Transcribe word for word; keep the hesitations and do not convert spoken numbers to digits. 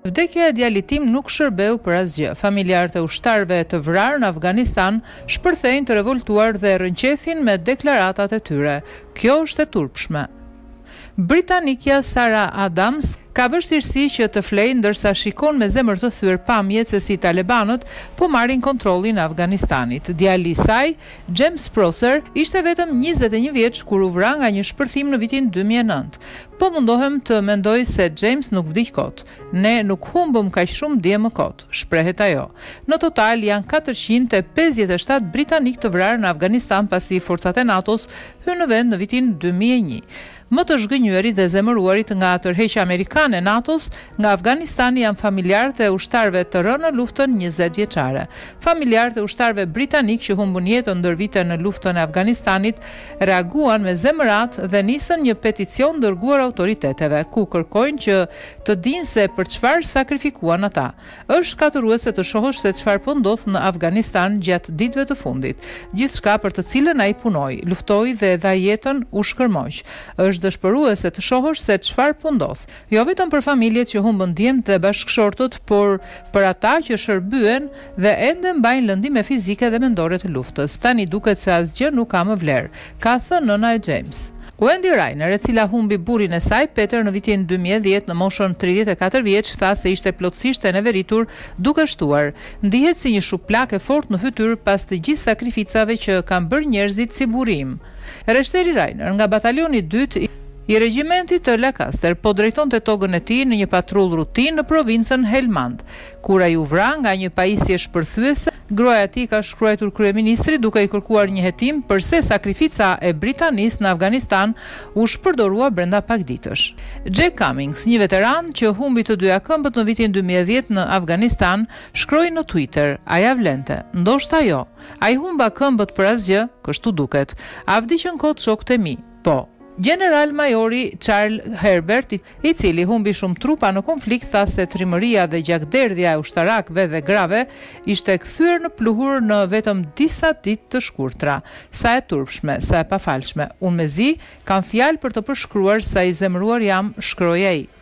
Vdekja e djalit tim nuk shërbeu për asgjë. Familjarët e ushtarëve të vrarë në Afganistan shpërthejnë të revoltuar dhe rënqethin me deklaratat e tyre. Kjo është e turpshme. Britanikja Sara Adams ka vështirësi që të flejë ndërsa shikon me zemër të thyer pamjet se si talibanët po marrin kontrollin e Afganistanit. Djali i saj, James Prosser, ishte vetëm njëzet e një vjeç kur u vra nga një shpërthim në vitin dy mijë e nëntë. Po mundohem të mendoj se James nuk vdiq kot. Ne nuk humbëm kaq shumë dje më kot, shprehet ajo. Në total janë katërqind e pesëdhjetë e shtatë britanik të vrarë në Afganistan pasi forcat e NATO-s hyrën në vend në vitin dy mijë e një. Më të zhgënjërit dhe zemëruarit nga tërheqja amerikane e NATO-s nga Afganistani janë familjarët e ushtarëve të rënë në luftën njëzet vjeçare. Familjarët e ushtarëve britanik që humbën jetën ndër vite në luftën e Afganistanit reaguan me zemërat dhe nisën një peticion dërguar autoriteteve, ku kërkojnë që të dinë se për çfarë sakrifikuan ata. Është shkatërruese të shohësh se çfarë po ndodh në Afganistan gjatë ditëve të fundit. Gjithçka për të cilën ai punoi, luftoi dhe dha jetën u shkërmoq. Është dëshpëruese të shohësh se çfarë po ndodh. Jo vetëm për familjet që humbën djemt dhe bashkëshortët, por për ata që shërbyen dhe ende mbajnë lëndime fizike dhe mendore të luftës. Tani duket se asgjë nuk ka më vlerë, ka thënë nëna e James. Wendy Rainer, e cila humbi burrin e saj, Peter, në vitin dy mijë e dhjetë në moshën tridhjetë e katër vjeç, tha se ishte plotësisht e neveritur duke shtuar. Ndihet si një shuplak e fortë në fytyrë pas të gjithë sakrificave që kanë bërë njerëzit si burim. Reshteri Rainer nga batalioni i dytë i regjimentit të Lancaster po drejtonte tokën e tij në një patrull rutinë në provincën Helmand. Kur ai u vra nga një pajisje shpërthyese, gruaja e tij ka shkruar kryeministrit duke i kërkuar një hetim përse sakrifica e Britanisë në Afganistan u shpërdorua brenda pak ditësh. Jack Cummings, një veteran që humbi të dyja këmbët në vitin dy mijë e dhjetë në Afganistan, shkroi në Twitter: "A ja vlente? Ndoshta jo. Ai humba këmbët për asgjë, kështu duket. A vdiqën kot shokët e mi? Po." General Majori Charles Herbert, i cili humbi shumë trupa në konflikt, tha se trimëria dhe gjakderdhja e ushtarakëve dhe grave ishte kthyer në pluhur në vetëm disa ditë të shkurtra. Sa e turpshme, sa e pafalshme. Unë mezi kam fjalë për të përshkruar sa i zemëruar jam, shkroi ai.